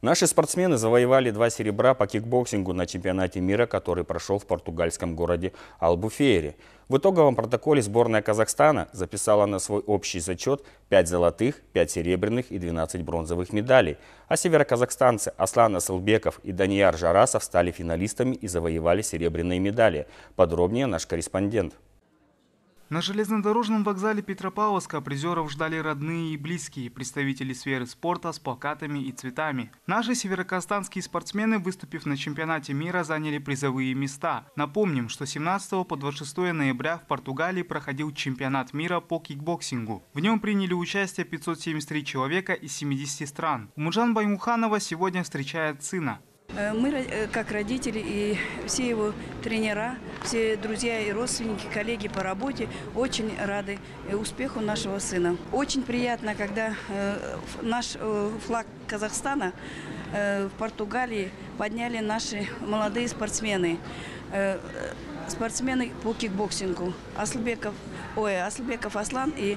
Наши спортсмены завоевали 2 серебра по кикбоксингу на чемпионате мира, который прошел в португальском городе Албуфейре. В итоговом протоколе сборная Казахстана записала на свой общий зачет 5 золотых, 5 серебряных и 12 бронзовых медалей. А североказахстанцы Аслан Асылбеков и Данияр Жарасов стали финалистами и завоевали серебряные медали. Подробнее наш корреспондент. На железнодорожном вокзале Петропавловска призеров ждали родные и близкие, представители сферы спорта с плакатами и цветами. Наши североказахстанские спортсмены, выступив на чемпионате мира, заняли призовые места. Напомним, что 17 по 26 ноября в Португалии проходил чемпионат мира по кикбоксингу. В нем приняли участие 573 человека из 70 стран. Умуджан Баймуханова сегодня встречает сына. Мы, как родители и все его тренера, все друзья и родственники, коллеги по работе, очень рады успеху нашего сына. Очень приятно, когда наш флаг Казахстана в Португалии подняли наши молодые спортсмены. Спортсмены по кикбоксингу. Асылбеков Аслан и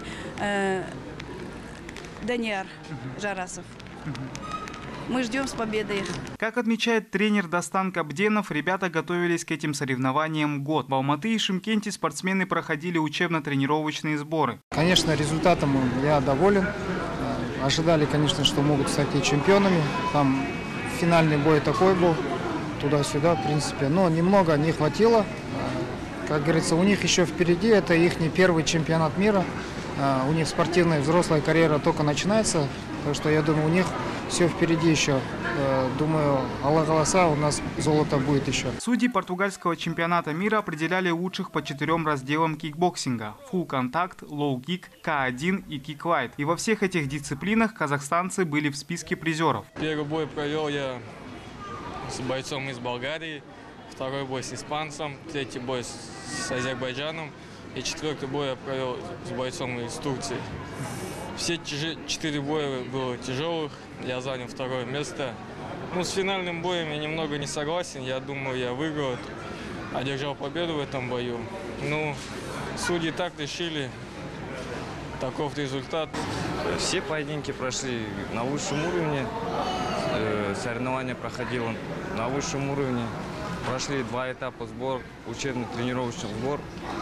Данияр Жарасов. Мы ждем с победой. Как отмечает тренер Дастан Кабденов, ребята готовились к этим соревнованиям год. В Алматы и Шымкенте спортсмены проходили учебно-тренировочные сборы. Конечно, результатом я доволен. Ожидали, конечно, что могут стать и чемпионами. Там финальный бой такой был, туда-сюда, в принципе. Но немного не хватило. Как говорится, у них еще впереди, это их не первый чемпионат мира. У них спортивная взрослая карьера только начинается. Так что я думаю, у них все впереди еще. Думаю, Аллах Аласа, у нас золото будет еще. Судьи португальского чемпионата мира определяли лучших по 4 разделам кикбоксинга: full контакт, low kick, K1 и kick light. И во всех этих дисциплинах казахстанцы были в списке призеров. Первый бой провел я с бойцом из Болгарии, второй бой с испанцем, третий бой с Азербайджаном и четвертый бой я провел с бойцом из Турции. Все 4 боя было тяжелых, я занял 2-е место. Ну, с финальным боем я немного не согласен, я думаю, я выиграл, одержал победу в этом бою. Ну, судьи так решили, таков результат. Все поединки прошли на высшем уровне, соревнования проходило на высшем уровне. Прошли 2 этапа сбор, учебно-тренировочный сбор.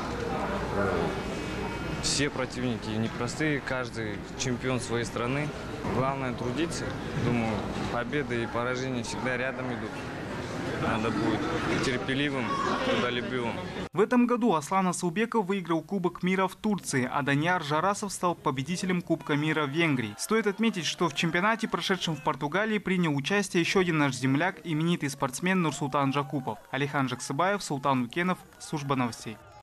Все противники непростые, каждый чемпион своей страны. Главное трудиться. Думаю, победа и поражение всегда рядом идут. Надо будет терпеливым, трудолюбивым. В этом году Аслан Асылбеков выиграл Кубок мира в Турции, а Данияр Жарасов стал победителем Кубка мира в Венгрии. Стоит отметить, что в чемпионате, прошедшем в Португалии, принял участие еще один наш земляк, именитый спортсмен Нурсултан Жакупов. Алихан Жаксыбаев, Султан Укенов, служба новостей.